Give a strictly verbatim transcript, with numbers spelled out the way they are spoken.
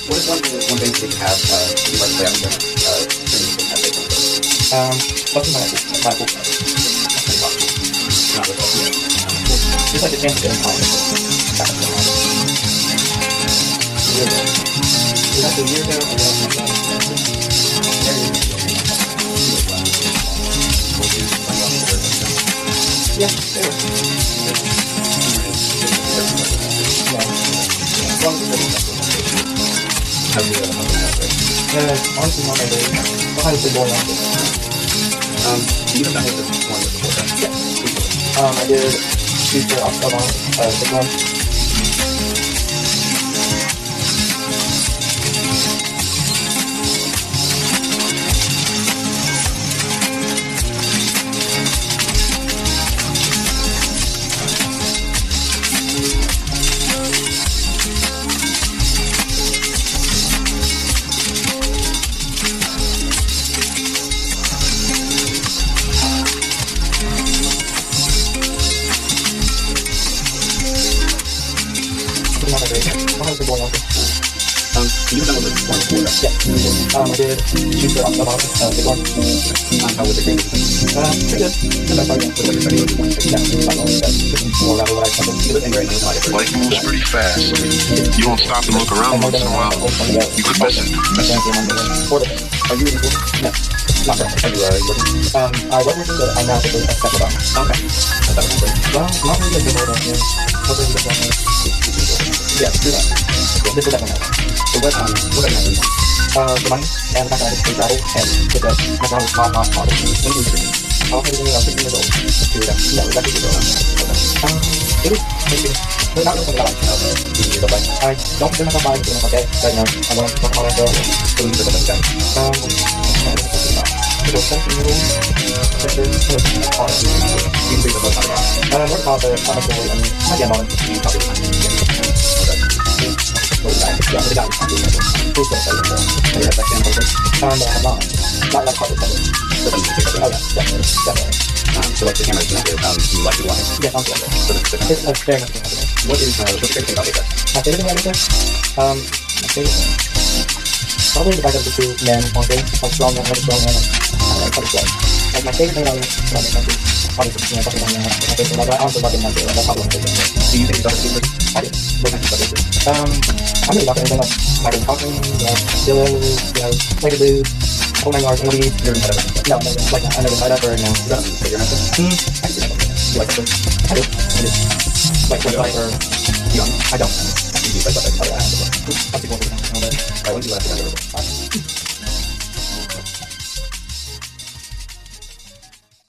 What is one thing, one thing that you have, uh, you'd like to play out there, uh, during the have big ones? Um, what's my, my book? That's pretty hard. Not with us yet. Just like a chance to get in contact. That's the one. Year ago. Was that a year ago? Or was that yeah, there was. Yeah. As long as it's ready. How do you uh, how do you have it? Uh, honestly, not my day. I'll have to go on this. Um, you have done with this one before, right? Yeah. Um, I did future October, uh, six months. Um, you have done with this one before, right? Yeah. Um, I did future October, uh, big one. Um, how was the green? Uh, pretty good. Good enough, I guess. What was your study? Yeah, about all that. More around what I covered. It was in very nice. Life moves pretty fast. You won't stop and look around once in a while. You could miss it. Are you working? No, not right. Are you, uh, working? Um, I was working, but I'm now taking a step about. Okay. I thought it was great. Well, not really good at the hoping to get yeah, do that. This is definitely So what, um, what are you having? Uh, the money and the fact that I just free travel and with the McDonald's small hot model. When you were drinking? I was thinking I was sixteen years old. Two years ago? No, it was actually years old. Um, it was interesting. But not really something I like. Do you feel like? I don't consider myself buying it, okay? But, you know, I want to talk about it. So you feel like that? Um, it was seventeen years old. Picture. It was hard. You feel like that? And I worked hard there. I'm actually, I mean, I get on it. You probably don't have to. Yeah, the guy who's going to say it. Do you have that camera? Um, no, I'm not. Not like hard to say it. So then you pick up Oh, yeah, definitely. Definitely. Um, so like the camera is connected, um, you like it live. Yeah, I'm good. So that's the It's uh, very much happening. What is, uh, what's your favorite thing about Vj-Vreque? My favorite thing about it, um, my favorite thing, probably the fact that the two men on stage, like strong men, really strong men, and I like how to play. Like my favorite thing about it, well, I mean, obviously, you know, talking about my favorite, but I also love it in my favorite, that's probably my favorite thing. Do you think it's other secrets? I do. What kind of stuff is it? Um, I'm really not anything like, like talking, you know, chilling, you know, like a dude, hold my yards, maybe. You never had a No, no, no, like, I never tried that or, no. You don't say your answer? Hmm, I do. You like it? I do. I do. Like, what, like, or, You don't? I don't. You do like that? Oh, yeah, I have to. That's the one thing. Alright, when did you last get under a